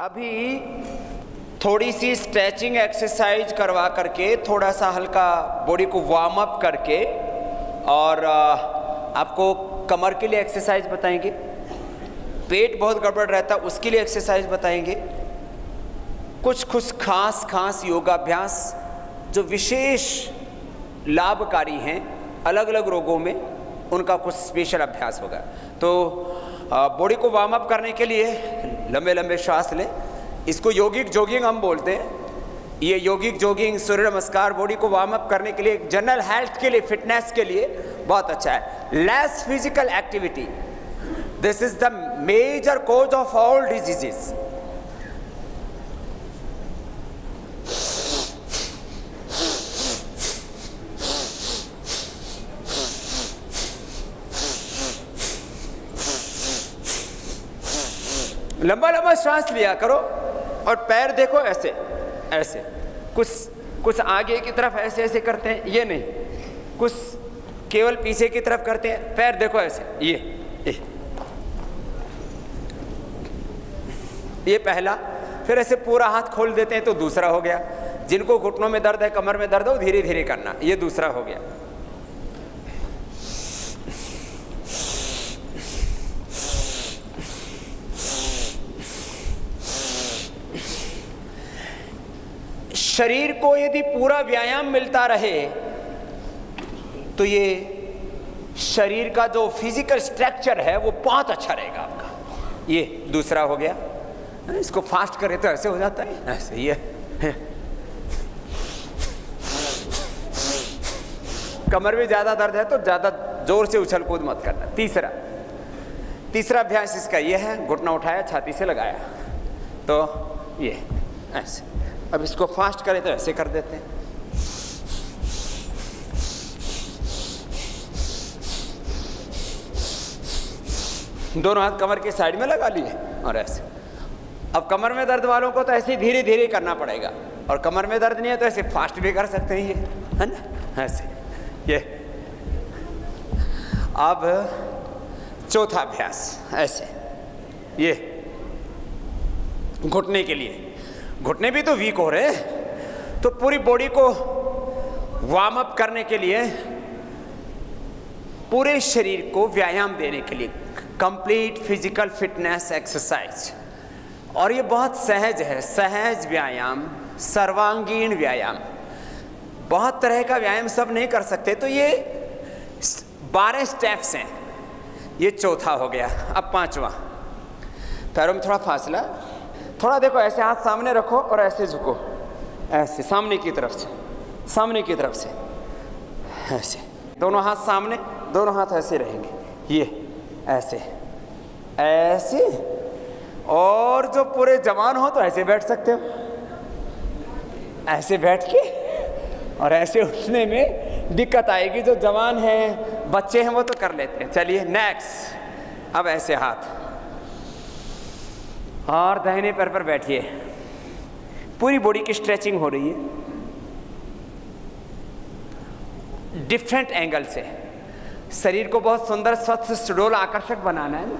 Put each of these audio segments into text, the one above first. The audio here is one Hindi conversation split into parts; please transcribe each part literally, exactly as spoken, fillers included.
अभी थोड़ी सी स्ट्रेचिंग एक्सरसाइज करवा करके, थोड़ा सा हल्का बॉडी को वार्म अप करके, और आपको कमर के लिए एक्सरसाइज बताएंगे, पेट बहुत गड़बड़ रहता है उसके लिए एक्सरसाइज बताएंगे, कुछ कुछ खास खास योगाभ्यास जो विशेष लाभकारी हैं अलग अलग रोगों में, उनका कुछ स्पेशल अभ्यास होगा। तो बॉडी को वार्म अप करने के लिए लंबे लंबे श्वास लें, इसको योगिक जॉगिंग हम बोलते हैं। ये योगिक जॉगिंग, सूर्य नमस्कार बॉडी को वार्म अप करने के लिए, जनरल हेल्थ के लिए, फिटनेस के लिए बहुत अच्छा है। Less physical activity, this is the major cause of all diseases. लंबा लंबा श्वास लिया करो और पैर देखो ऐसे ऐसे, कुछ कुछ आगे की तरफ ऐसे ऐसे करते हैं, ये नहीं, कुछ केवल पीछे की तरफ करते हैं। पैर देखो ऐसे, ये ये, ये पहला, फिर ऐसे पूरा हाथ खोल देते हैं तो दूसरा हो गया। जिनको घुटनों में दर्द है, कमर में दर्द हो, धीरे धीरे करना, ये दूसरा हो गया। शरीर को यदि पूरा व्यायाम मिलता रहे तो ये शरीर का जो फिजिकल स्ट्रक्चर है वो बहुत अच्छा रहेगा आपका। ये दूसरा हो गया। इसको फास्ट करें तो ऐसे हो जाता है, ऐसे ही है। कमर में ज्यादा दर्द है तो ज्यादा जोर से उछल कूद मत करना। तीसरा तीसरा अभ्यास इसका ये है, घुटना उठाया, छाती से लगाया, तो ये ऐसे। अब इसको फास्ट करें तो ऐसे कर देते हैं। दोनों हाथ कमर के साइड में लगा लिए और ऐसे। अब कमर में दर्द वालों को तो ऐसे धीरे धीरे करना पड़ेगा, और कमर में दर्द नहीं है तो ऐसे फास्ट भी कर सकते हैं, ये है ना, ऐसे ये। अब चौथा अभ्यास ऐसे, ये घुटने के लिए। घुटने भी तो वीक हो रहे हैं, तो पूरी बॉडी को वार्म अप करने के लिए, पूरे शरीर को व्यायाम देने के लिए, कंप्लीट फिजिकल फिटनेस एक्सरसाइज। और ये बहुत सहज है, सहज व्यायाम, सर्वांगीण व्यायाम। बहुत तरह का व्यायाम सब नहीं कर सकते, तो ये बारह स्टेप्स हैं। ये चौथा हो गया। अब पांचवा, पैरों में थोड़ा फासला, थोड़ा देखो, ऐसे हाथ सामने रखो और ऐसे झुको, ऐसे सामने की तरफ से, सामने की तरफ से ऐसे। दोनों हाथ सामने, दोनों हाथ ऐसे रहेंगे, ये ऐसे ऐसे। और जो पूरे जवान हो तो ऐसे बैठ सकते हो, ऐसे बैठ के, और ऐसे उठने में दिक्कत आएगी। जो जवान है, बच्चे हैं, वो तो कर लेते हैं। चलिए नेक्स्ट। अब ऐसे हाथ, और दाहिने पैर पर बैठिए। पूरी बॉडी की स्ट्रेचिंग हो रही है डिफरेंट एंगल से। शरीर को बहुत सुंदर, स्वच्छ, सुडौल, आकर्षक बनाना है ना।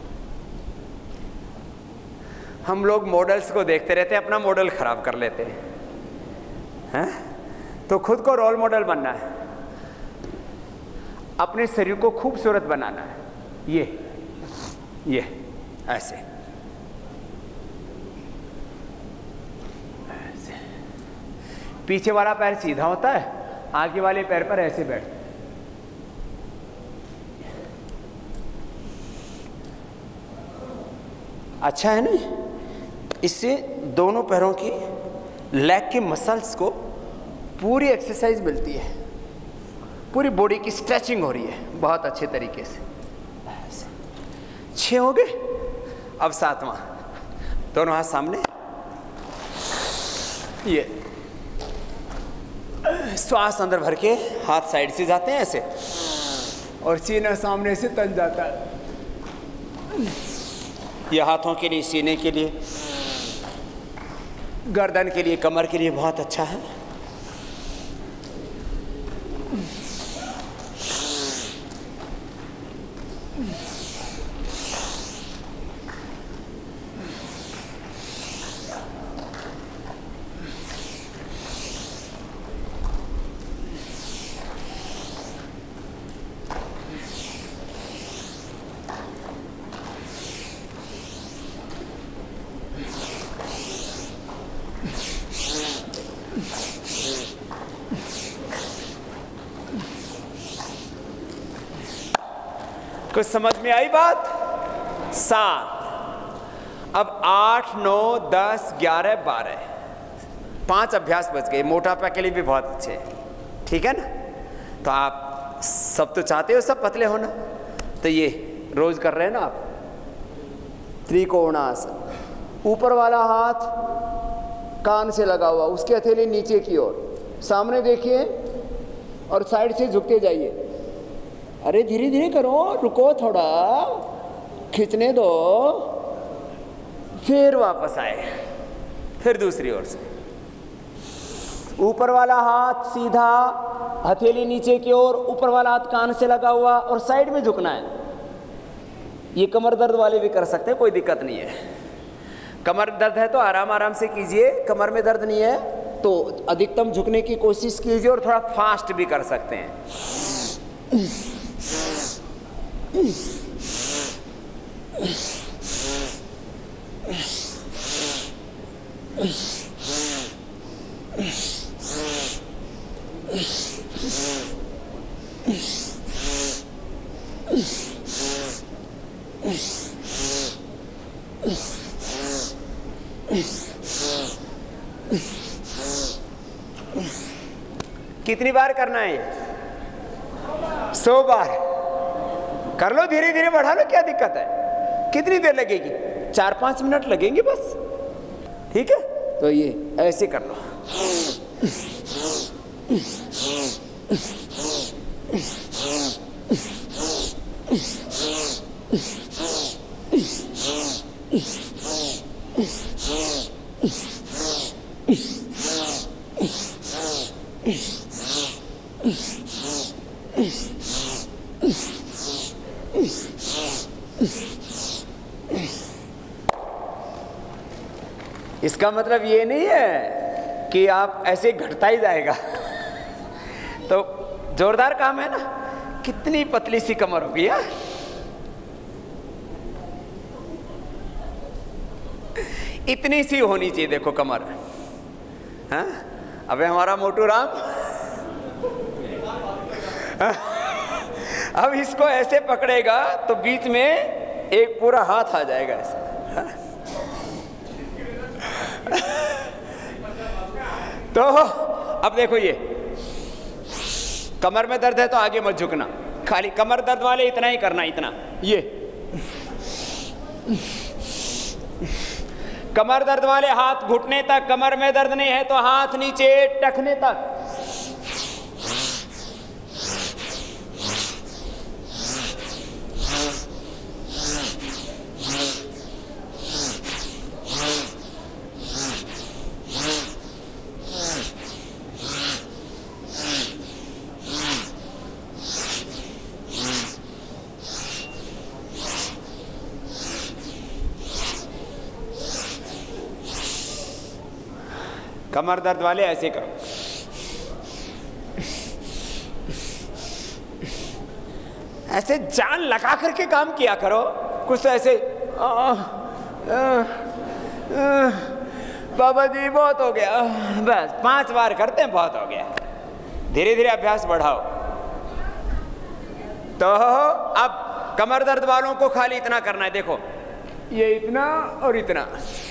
हम लोग मॉडल्स को देखते रहते हैं, अपना मॉडल खराब कर लेते हैं, हैं? तो खुद को रोल मॉडल बनना है, अपने शरीर को खूबसूरत बनाना है। ये ये ऐसे पीछे वाला पैर सीधा होता है, आगे वाले पैर पर ऐसे बैठ। अच्छा है ना, इससे दोनों पैरों की लेग के मसल्स को पूरी एक्सरसाइज मिलती है, पूरी बॉडी की स्ट्रेचिंग हो रही है बहुत अच्छे तरीके से। छह हो गए। अब सातवां, दोनों हाथ सामने, ये श्वास अंदर भर के हाथ साइड से जाते हैं ऐसे, और सीना सामने से तन जाता है। ये हाथों के लिए, सीने के लिए, गर्दन के लिए, कमर के लिए बहुत अच्छा है। कुछ समझ में आई बात? सात। अब आठ, नौ, दस, ग्यारह, बारह, पांच अभ्यास बच गए। मोटापा के लिए भी बहुत अच्छे हैं, ठीक है ना? तो आप सब तो चाहते हो सब पतले होना, तो ये रोज कर रहे हैं ना आप। त्रिकोणासन, ऊपर वाला हाथ कान से लगा हुआ, उसकी हथेली नीचे की ओर, सामने देखिए और साइड से झुकते जाइए। अरे धीरे धीरे करो, रुको थोड़ा, खींचने दो, फिर वापस आए, फिर दूसरी ओर से। ऊपर वाला हाथ सीधा, हथेली नीचे की ओर, ऊपर वाला हाथ कान से लगा हुआ और साइड में झुकना है। ये कमर दर्द वाले भी कर सकते हैं, कोई दिक्कत नहीं है। कमर दर्द है तो आराम आराम से कीजिए, कमर में दर्द नहीं है तो अधिकतम झुकने की कोशिश कीजिए और थोड़ा फास्ट भी कर सकते हैं। कितनी बार करना है? सौ बार कर लो, धीरे धीरे बढ़ा लो, क्या दिक्कत है? कितनी देर लगेगी? चार पांच मिनट लगेंगे बस, ठीक है? तो ये ऐसे कर लो। इसका मतलब ये नहीं है कि आप ऐसे घटता ही जाएगा। तो जोरदार काम है ना। कितनी पतली सी कमर होगी यार, इतनी सी होनी चाहिए। देखो कमर, हाँ? अबे हमारा मोटू राम, अब इसको ऐसे पकड़ेगा तो बीच में एक पूरा हाथ आ जाएगा ऐसे, हाँ? तो अब देखो, ये कमर में दर्द है तो आगे मत झुकना, खाली कमर दर्द वाले इतना ही करना, इतना। ये कमर दर्द वाले हाथ घुटने तक, कमर में दर्द नहीं है तो हाथ नीचे टखने तक। कमर दर्द वाले ऐसे करो, ऐसे जान लगा करके काम किया करो। कुछ तो ऐसे आ, आ, आ, बाबा जी बहुत हो गया, बस पांच बार करते हैं, बहुत हो गया। धीरे धीरे अभ्यास बढ़ाओ। तो अब कमर दर्द वालों को खाली इतना करना है। देखो, ये इतना और इतना,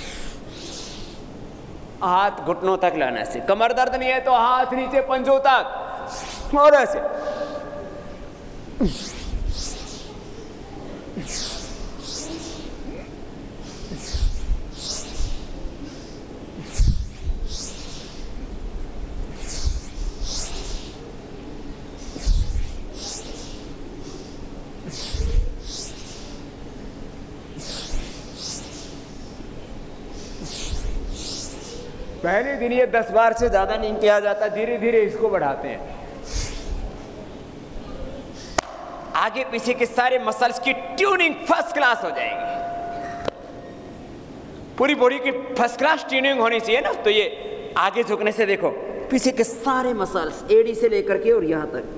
हाथ घुटनों तक लाना से। कमर दर्द नहीं है तो हाथ नीचे पंजों तक, और ऐसे। पहले दिन ये दस बार से ज्यादा नहीं किया जाता, धीरे धीरे इसको बढ़ाते हैं। आगे पीछे के सारे मसल्स की ट्यूनिंग फर्स्ट क्लास हो जाएगी। पूरी बॉडी की फर्स्ट क्लास ट्यूनिंग होनी चाहिए ना। तो ये आगे झुकने से देखो, पीछे के सारे मसल्स, एडी से लेकर के और यहां तक।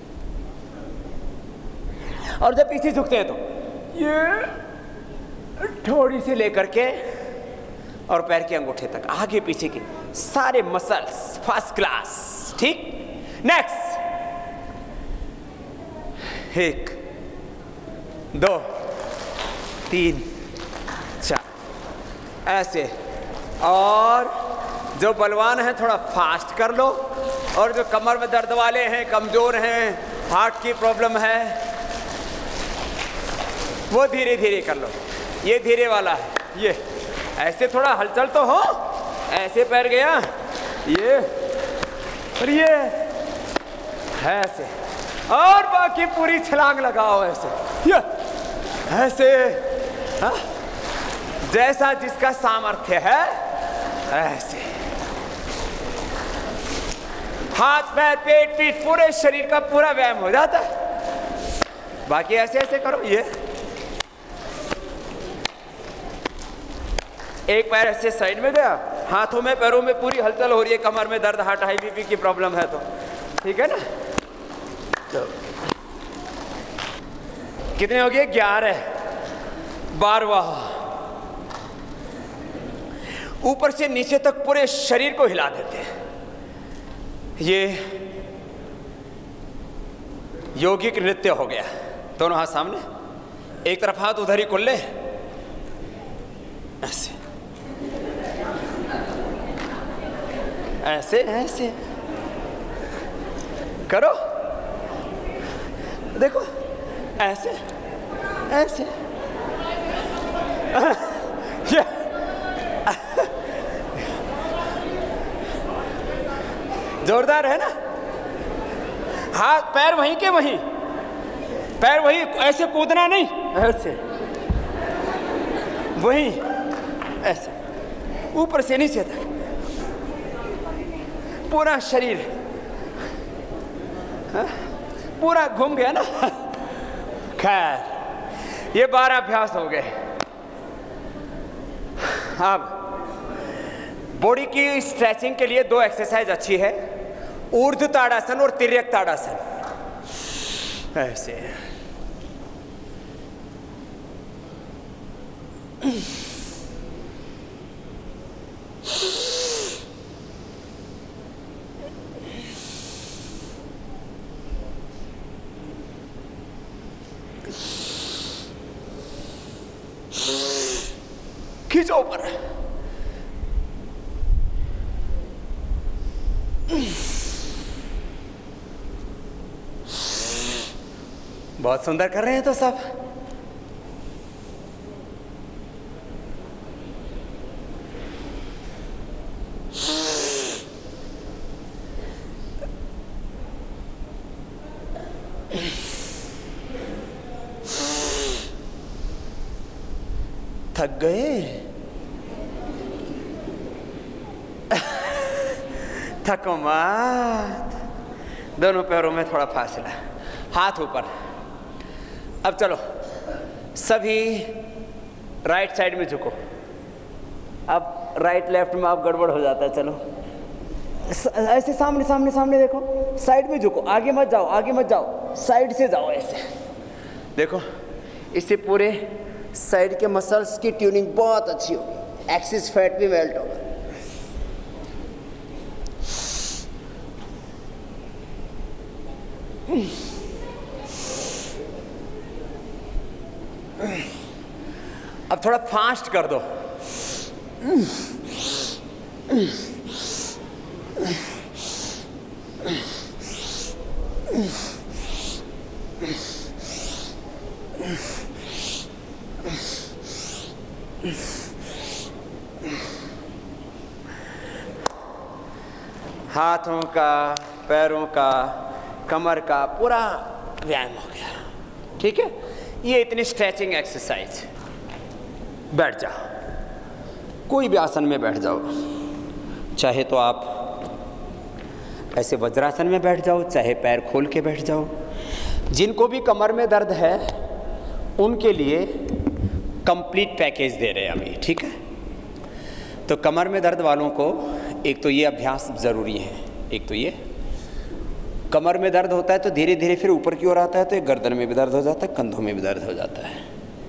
और जब पीछे झुकते हैं तो ये ठोड़ी से लेकर के और पैर के अंगूठे तक, आगे पीछे के सारे मसल्स फर्स्ट क्लास, ठीक। नेक्स्ट, एक, दो, तीन, चार, ऐसे। और जो बलवान है थोड़ा फास्ट कर लो, और जो कमर में दर्द वाले हैं, कमज़ोर हैं, हार्ट की प्रॉब्लम है, वो धीरे धीरे कर लो। ये धीरे वाला है, ये ऐसे थोड़ा हलचल तो हो, ऐसे पैर गया, ये और ये ऐसे, और बाकी पूरी छलांग लगाओ ऐसे, ये ऐसे। हाँ? जैसा जिसका सामर्थ्य है ऐसे। हाथ पैर पेट पीठ पूरे शरीर का पूरा व्यायाम हो जाता है। बाकी ऐसे ऐसे करो, ये एक पैर ऐसे साइड में गया, हाथों में पैरों में पूरी हलचल हो रही है, कमर में दर्द, हार्ट हाई बीपी की प्रॉब्लम है तो ठीक है ना। तो कितने हो गए? ग्यारह। बारवा, ऊपर से नीचे तक पूरे शरीर को हिला देते हैं। ये यौगिक नृत्य हो गया। दोनों हाथ सामने, एक तरफ हाथ उधर ही कुल्ले, ऐसे ऐसे ऐसे करो, देखो ऐसे ऐसे। जोरदार है ना। हाथ पैर वहीं के वहीं, पैर वहीं, ऐसे कूदना नहीं, ऐसे वहीं, ऐसे ऊपर से नीचे तक पूरा शरीर। हा? पूरा घूम गया ना। खैर ये बारह अभ्यास हो गए। अब बॉडी की स्ट्रेचिंग के लिए दो एक्सरसाइज अच्छी है, ऊर्ध्व ताड़ासन और तिर्यक ताड़ासन। ऐसे खींचो ऊपर। बहुत सुंदर कर रहे हैं तो सब। थक गए? थको मत। दोनों पैरों में थोड़ा फासला, हाथ ऊपर। अब चलो सभी राइट साइड में झुको। अब राइट लेफ्ट में आप गड़बड़ हो जाता है। चलो ऐसे सामने सामने सामने देखो, साइड में झुको, आगे मत जाओ, आगे मत जाओ, साइड से जाओ ऐसे। देखो इससे पूरे साइड के मसल्स की ट्यूनिंग बहुत अच्छी होगी, एक्सिस फैट भी मेल्ट होगा। अब थोड़ा फास्ट कर दो। हाथों का, पैरों का, कमर का पूरा व्यायाम हो गया। ठीक है, ये इतनी स्ट्रेचिंग एक्सरसाइज। बैठ जाओ, कोई भी आसन में बैठ जाओ। चाहे तो आप ऐसे वज्रासन में बैठ जाओ, चाहे पैर खोल के बैठ जाओ। जिनको भी कमर में दर्द है उनके लिए कंप्लीट पैकेज दे रहे हैं अभी। ठीक है, तो कमर में दर्द वालों को एक तो ये अभ्यास ज़रूरी है। एक तो ये कमर में दर्द होता है तो धीरे धीरे फिर ऊपर की ओर आता है, तो एक गर्दन में भी दर्द हो जाता है, कंधों में भी दर्द हो जाता है।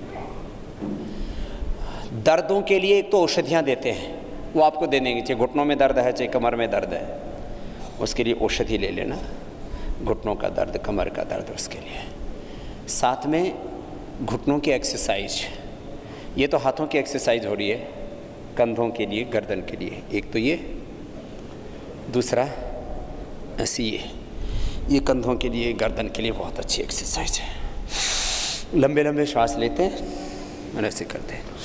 दर्दों के लिए एक तो औषधियाँ देते हैं, वो आपको दे देंगे। चाहे घुटनों में दर्द है, चाहे कमर में दर्द है, उसके लिए औषधि ले लेना। घुटनों का दर्द, कमर का दर्द, उसके लिए। साथ में घुटनों की एक्सरसाइज, ये तो हाथों की एक्सरसाइज हो रही है, कंधों के लिए, गर्दन के लिए। एक तो ये, दूसरा ऐसी ये ये कंधों के लिए, गर्दन के लिए बहुत अच्छी एक्सरसाइज है। लंबे लंबे श्वास लेते हैं और ऐसे करते हैं।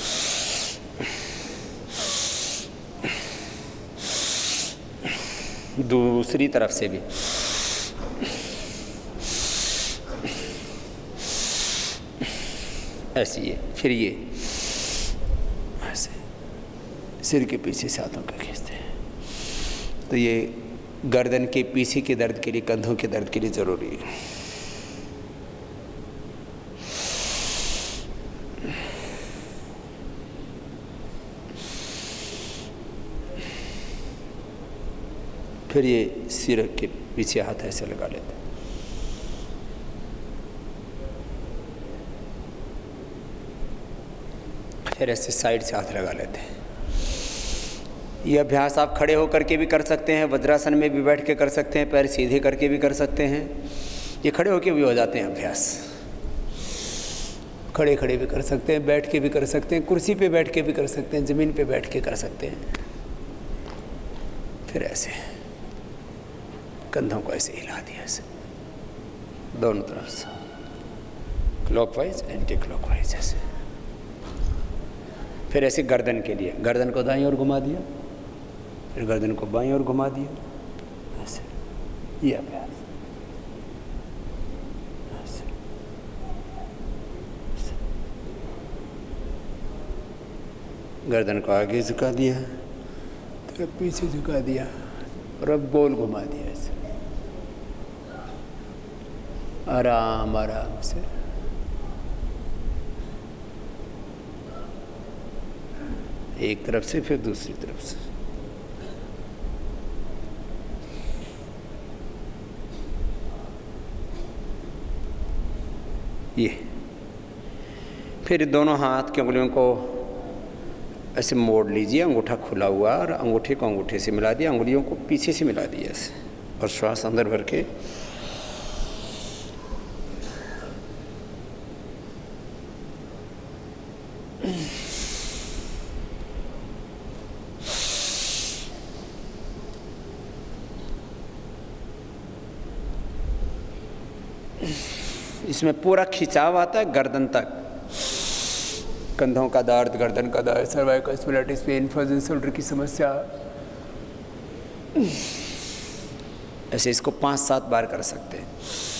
दूसरी तरफ से भी ऐसी ये, फिर ये ऐसे सिर के पीछे से हाथों का खींचते हैं। तो ये गर्दन के पीछे के दर्द के लिए, कंधों के दर्द के लिए ज़रूरी है। फिर ये सिर के पीछे हाथ ऐसे लगा लेते हैं। फिर ऐसे साइड से हाथ लगा लेते हैं। ये अभ्यास आप खड़े होकर के भी कर सकते हैं, वज्रासन में भी बैठ के कर सकते हैं, पैर सीधे करके भी कर सकते हैं। ये खड़े होके भी हो जाते हैं अभ्यास। खड़े खड़े भी कर सकते हैं, बैठ के भी कर सकते हैं, कुर्सी पे बैठ के भी कर सकते हैं, ज़मीन पे बैठ के कर सकते हैं। फिर ऐसे कंधों को ऐसे हिला दिया, ऐसे दोनों तरफ से, क्लॉकवाइज एंटी क्लॉकवाइज ऐसे। फिर ऐसे गर्दन के लिए, गर्दन को दाईं ओर घुमा दिया, फिर गर्दन को बाईं ओर घुमा दिया, ऐसे। ये अभ्यास ऐसे, ऐसे। गर्दन को आगे झुका दिया, फिर पीछे झुका दिया और अब गोल घुमा दिया ऐसे, आराम आराम से। एक तरफ से फिर दूसरी तरफ से। ये फिर दोनों हाथ की उंगलियों को ऐसे मोड़ लीजिए, अंगूठा खुला हुआ और अंगूठे को अंगूठे से मिला दिया, अंगुलियों को पीछे से मिला दिया ऐसे, और श्वास अंदर भर के इसमें पूरा खिंचाव आता है गर्दन तक, कंधों का दर्द, गर्दन का दर्द, cervical spondylitis pain, frozen shoulder की समस्या, ऐसे इसको पांच सात बार कर सकते हैं।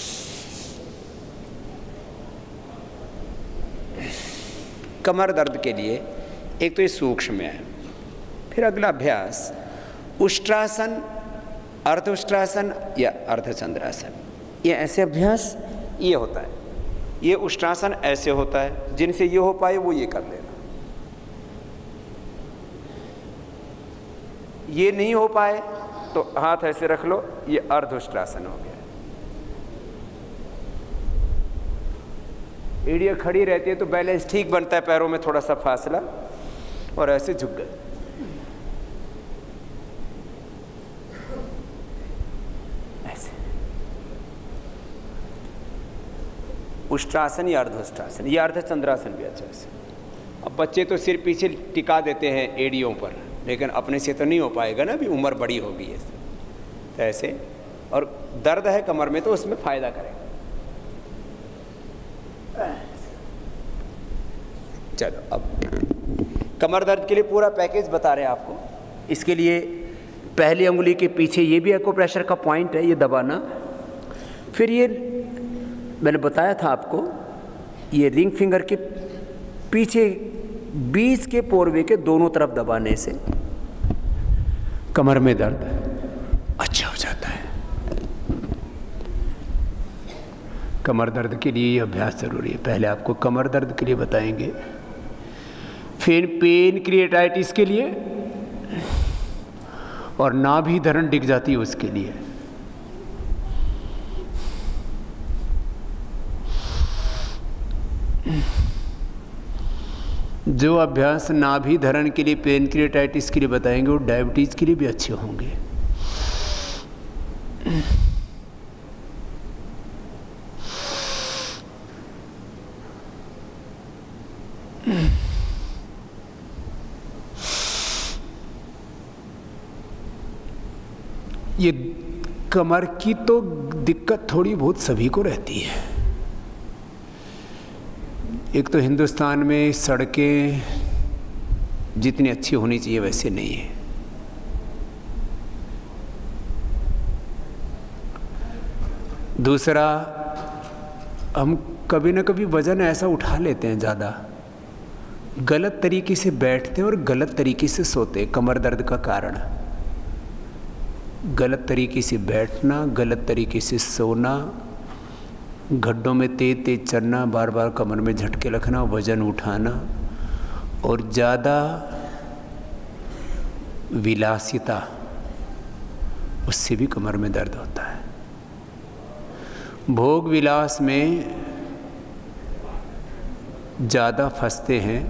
कमर दर्द के लिए एक तो ये सूक्ष्म है। फिर अगला अभ्यास उष्ट्रासन, अर्ध उष्ट्रासन या अर्धचंद्रासन। ये ऐसे अभ्यास ये होता है, ये उष्ट्रासन ऐसे होता है, जिनसे ये हो पाए वो ये कर लेना। ये नहीं हो पाए तो हाथ ऐसे रख लो, ये अर्ध उष्ट्रासन हो गया। एड़ियाँ खड़ी रहती है तो बैलेंस ठीक बनता है, पैरों में थोड़ा सा फासला, और ऐसे झुक गए। उष्ट्रासन या अर्धोष्ट्रासन, या अर्धचंद्रासन भी अच्छा है। अब बच्चे तो सिर पीछे टिका देते हैं एड़ियों पर, लेकिन अपने से तो नहीं हो पाएगा ना, अभी उम्र बड़ी होगी है तो ऐसे। और दर्द है कमर में तो उसमें फ़ायदा करेगा। चलो अब कमर दर्द के लिए पूरा पैकेज बता रहे हैं आपको। इसके लिए पहली उंगली के पीछे ये भी एक्यूप्रेशर का पॉइंट है, ये दबाना। फिर ये मैंने बताया था आपको, ये रिंग फिंगर के पीछे बीच के पोरवे के दोनों तरफ दबाने से कमर में दर्द अच्छा हो जाता है। कमर दर्द के लिए ये अभ्यास ज़रूरी है। पहले आपको कमर दर्द के लिए बताएंगे, फिर पेन क्रिएटाइटिस के लिए, और नाभि धरण डिग जाती है उसके लिए। जो अभ्यास नाभि धरण के लिए, पेन क्रिएटाइटिस के लिए बताएंगे, वो डायबिटीज़ के लिए भी अच्छे होंगे। ये कमर की तो दिक्कत थोड़ी बहुत सभी को रहती है। एक तो हिंदुस्तान में सड़कें जितनी अच्छी होनी चाहिए वैसे नहीं है। दूसरा, हम कभी ना कभी वजन ऐसा उठा लेते हैं ज़्यादा, गलत तरीके से बैठते हैं और गलत तरीके से सोते हैं। कमर दर्द का कारण गलत तरीके से बैठना, गलत तरीके से सोना, गड्ढों में तेज तेज चलना, बार बार कमर में झटके रखना, वजन उठाना और ज़्यादा विलासिता, उससे भी कमर में दर्द होता है। भोग विलास में ज़्यादा फंसते हैं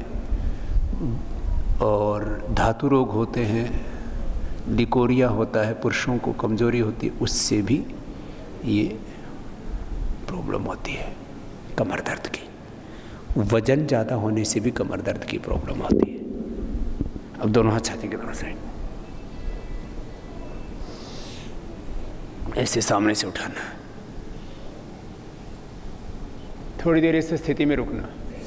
और धातु रोग होते हैं, डिकोरिया होता है, पुरुषों को कमजोरी होती है, उससे भी ये प्रॉब्लम होती है कमर दर्द की। वजन ज़्यादा होने से भी कमर दर्द की प्रॉब्लम होती है। अब दोनों हाथ छाती के दोनों साइड ऐसे सामने से उठाना, थोड़ी देर इस स्थिति में रुकना।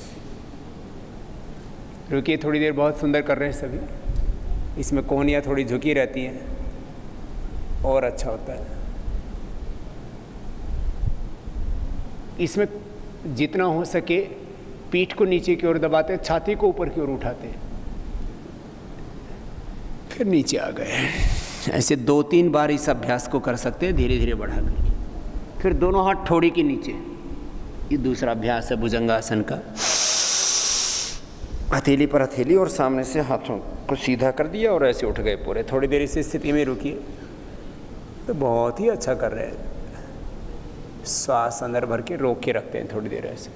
रुकिए थोड़ी देर, बहुत सुंदर कर रहे हैं सभी। इसमें कोहनियाँ थोड़ी झुकी रहती हैं और अच्छा होता है। इसमें जितना हो सके पीठ को नीचे की ओर दबाते हैं, छाती को ऊपर की ओर उठाते हैं, फिर नीचे आ गए। ऐसे दो तीन बार इस अभ्यास को कर सकते हैं, धीरे धीरे बढ़ा कर। फिर दोनों हाथ ठोड़ी के नीचे, ये दूसरा अभ्यास है भुजंगासन का। हथेली पर हथेली और सामने से हाथों को सीधा कर दिया और ऐसे उठ गए पूरे। थोड़ी देर इस स्थिति में रुकिए, तो बहुत ही अच्छा कर रहे हैं। श्वास अंदर भर के रोक के रखते हैं थोड़ी देर ऐसे।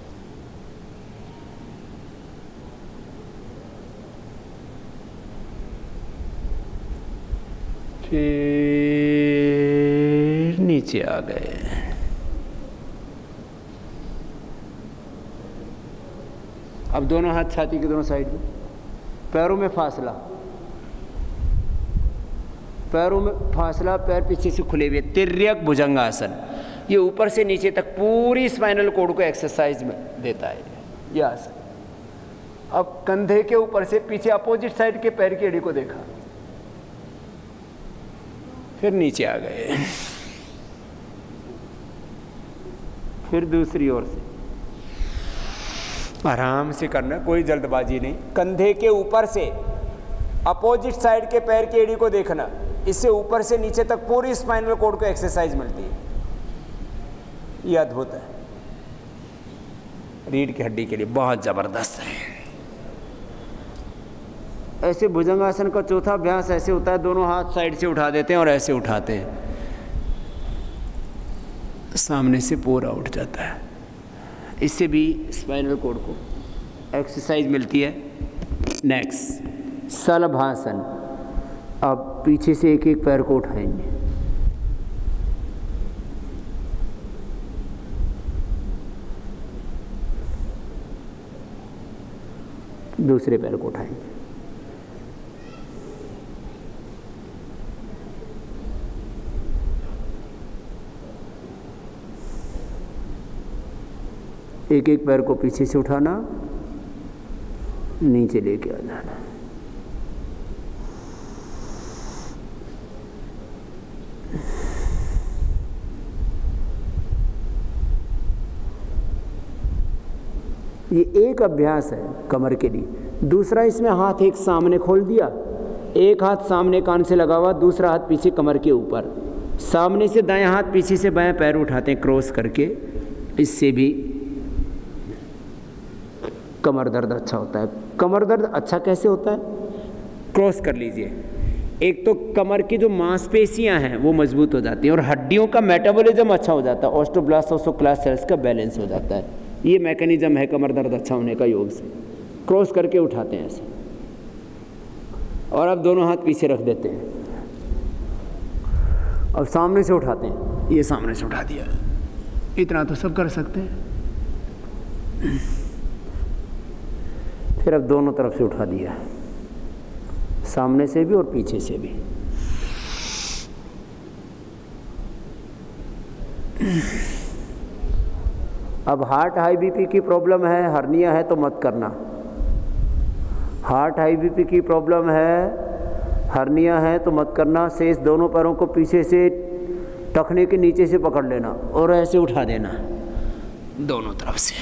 फिर नीचे आ गए। अब दोनों हाथ छाती के दोनों साइड में, पैरों में फासला, पैरों में फासला, पैर पीछे से खुले हुए, तिर्यक भुजंगासन। ये ऊपर से नीचे तक पूरी स्पाइनल कोड को एक्सरसाइज में देता है ये आसन। अब कंधे के ऊपर से पीछे अपोजिट साइड के पैर की एड़ी को देखा, फिर नीचे आ गए, फिर दूसरी ओर से आराम से करना, कोई जल्दबाजी नहीं। कंधे के ऊपर से अपोजिट साइड के पैर की एड़ी को देखना, इससे ऊपर से नीचे तक पूरी स्पाइनल कोड को एक्सरसाइज मिलती है। यह अद्भुत है, रीढ़ की हड्डी के लिए बहुत जबरदस्त है। ऐसे भुजंगासन का चौथा अभ्यास ऐसे होता है, दोनों हाथ साइड से उठा देते हैं और ऐसे उठाते हैं, सामने से पूरा उठ जाता है। इससे भी स्पाइनल कोड को एक्सरसाइज मिलती है। नेक्स्ट शलभासन। अब पीछे से एक एक पैर को उठाएंगे, दूसरे पैर को उठाएंगे, एक एक पैर को पीछे से उठाना, नीचे लेके आ जाना। ये एक अभ्यास है कमर के लिए। दूसरा, इसमें हाथ एक सामने खोल दिया, एक हाथ सामने कान से लगा हुआ, दूसरा हाथ पीछे कमर के ऊपर, सामने से दायां हाथ पीछे से बायां पैर उठाते हैं क्रॉस करके। इससे भी कमर दर्द अच्छा होता है। कमर दर्द अच्छा कैसे होता है? क्रॉस कर लीजिए। एक तो कमर की जो मांसपेशियां हैं वो मजबूत हो जाती हैं और हड्डियों का मेटाबॉलिज्म अच्छा हो जाता है, ऑस्टियोब्लास्ट ऑस्टियोक्लास्ट सेल्स का बैलेंस हो जाता है। ये मैकेनिज्म है कमर दर्द अच्छा होने का योग से। क्रॉस करके उठाते हैं ऐसे, और अब दोनों हाथ पीछे रख देते हैं। अब सामने से उठाते हैं, ये सामने से उठा दिया। इतना तो सब कर सकते हैं। फिर अब दोनों तरफ से उठा दिया, सामने से भी और पीछे से भी। अब हार्ट हाई बीपी की प्रॉब्लम है, हर्निया है तो मत करना। हार्ट हाई बीपी की प्रॉब्लम है, हर्निया है तो मत करना। शेष दोनों पैरों को पीछे से टखने के नीचे से पकड़ लेना और ऐसे उठा देना दोनों तरफ से।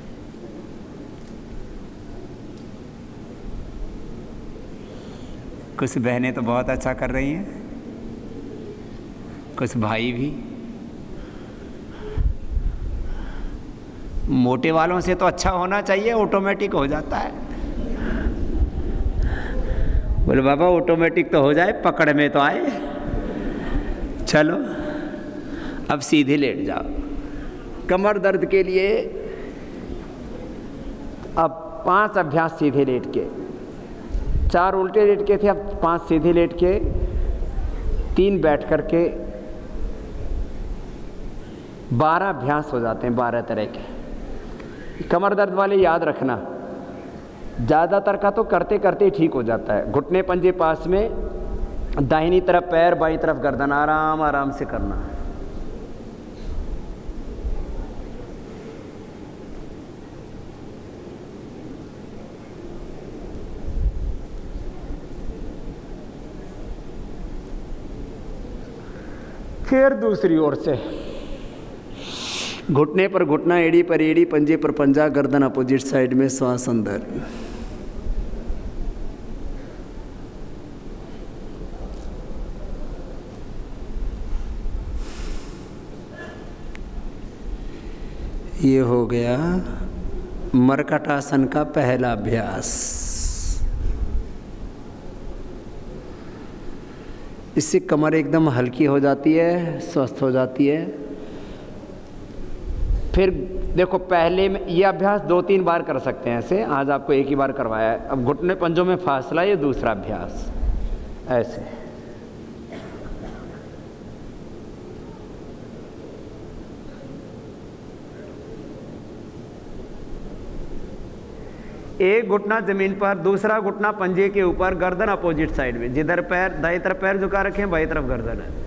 कुछ बहनें तो बहुत अच्छा कर रही हैं, कुछ भाई भी। मोटे वालों से तो अच्छा होना चाहिए, ऑटोमेटिक हो जाता है। बोले बाबा ऑटोमेटिक तो हो जाए, पकड़ में तो आए। चलो अब सीधे लेट जाओ। कमर दर्द के लिए अब पांच अभ्यास सीधे लेट के, चार उल्टे लेट के थे, अब पांच सीधे लेट के, तीन बैठ करके, बारह अभ्यास हो जाते हैं, बारह तरह के। कमर दर्द वाले याद रखना, ज़्यादातर का तो करते करते ठीक हो जाता है। घुटने पंजे पास में, दाहिनी तरफ पैर, बाईं तरफ गर्दन, आराम आराम से करना। फिर दूसरी ओर से घुटने पर घुटना, एड़ी पर एड़ी, पंजे पर पंजा, गर्दन अपोजिट साइड में, श्वास अंदर। ये हो गया मर्कटासन का पहला अभ्यास। इससे कमर एकदम हल्की हो जाती है, स्वस्थ हो जाती है। फिर देखो पहले में ये अभ्यास दो तीन बार कर सकते हैं ऐसे, आज आपको एक ही बार करवाया है। अब घुटने पंजों में फासला, ये दूसरा अभ्यास ऐसे। एक घुटना जमीन पर, दूसरा घुटना पंजे के ऊपर, गर्दन अपोजिट साइड में। जिधर पैर, दाई तरफ पैर झुका रखें, बाई तरफ गर्दन है।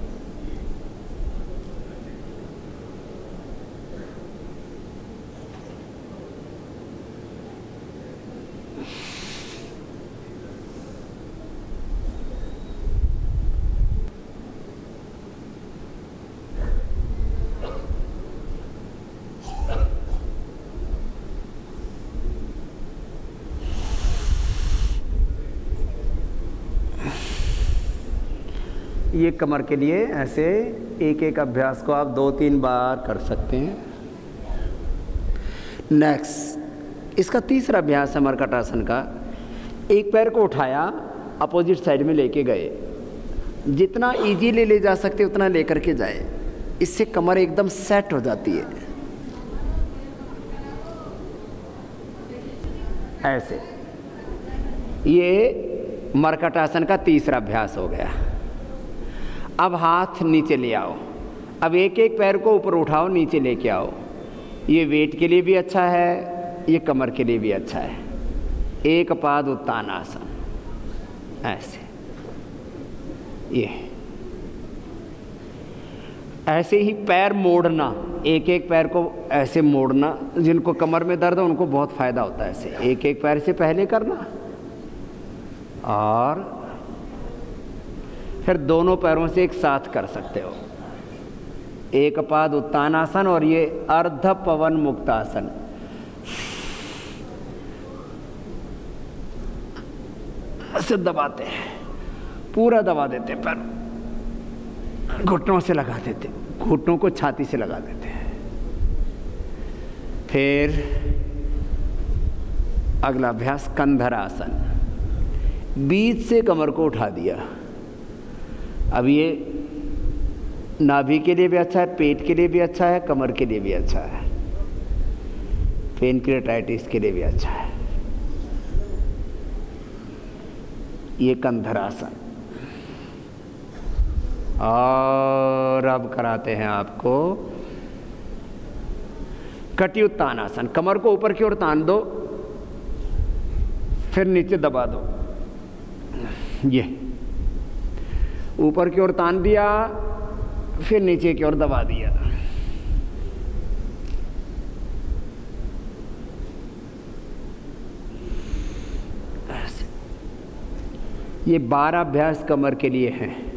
ये कमर के लिए ऐसे एक एक अभ्यास को आप दो तीन बार कर सकते हैं। नेक्स्ट इसका तीसरा अभ्यास है मर्कटासन का। एक पैर को उठाया, अपोजिट साइड में लेके गए, जितना इजीली ले जा सकते उतना लेकर के जाए। इससे कमर एकदम सेट हो जाती है। ऐसे ये मर्कटासन का तीसरा अभ्यास हो गया। अब हाथ नीचे ले आओ। अब एक एक पैर को ऊपर उठाओ, नीचे लेके आओ। ये वेट के लिए भी अच्छा है, ये कमर के लिए भी अच्छा है। एक पाद उत्तानासन, ऐसे। ये ऐसे ही पैर मोड़ना, एक एक पैर को ऐसे मोड़ना। जिनको कमर में दर्द है उनको बहुत फायदा होता है। ऐसे एक एक पैर से पहले करना और फिर दोनों पैरों से एक साथ कर सकते हो। एक पाद उत्तानासन और ये अर्ध पवन मुक्तासन। ऐसे दबाते हैं, पूरा दबा देते हैं, पैर घुटनों से लगा देते, घुटनों को छाती से लगा देते हैं। फिर अगला अभ्यास कंधरासन। बीच से कमर को उठा दिया। अब ये नाभि के लिए भी अच्छा है, पेट के लिए भी अच्छा है, कमर के लिए भी अच्छा है, पेनक्रियाटाइटिस के लिए भी अच्छा है। ये कंधरासन। और अब कराते हैं आपको कटियुत्तानासन। कमर को ऊपर की ओर तान दो, फिर नीचे दबा दो। ये ऊपर की ओर तान दिया, फिर नीचे की ओर दबा दिया। ये बारह अभ्यास कमर के लिए हैं।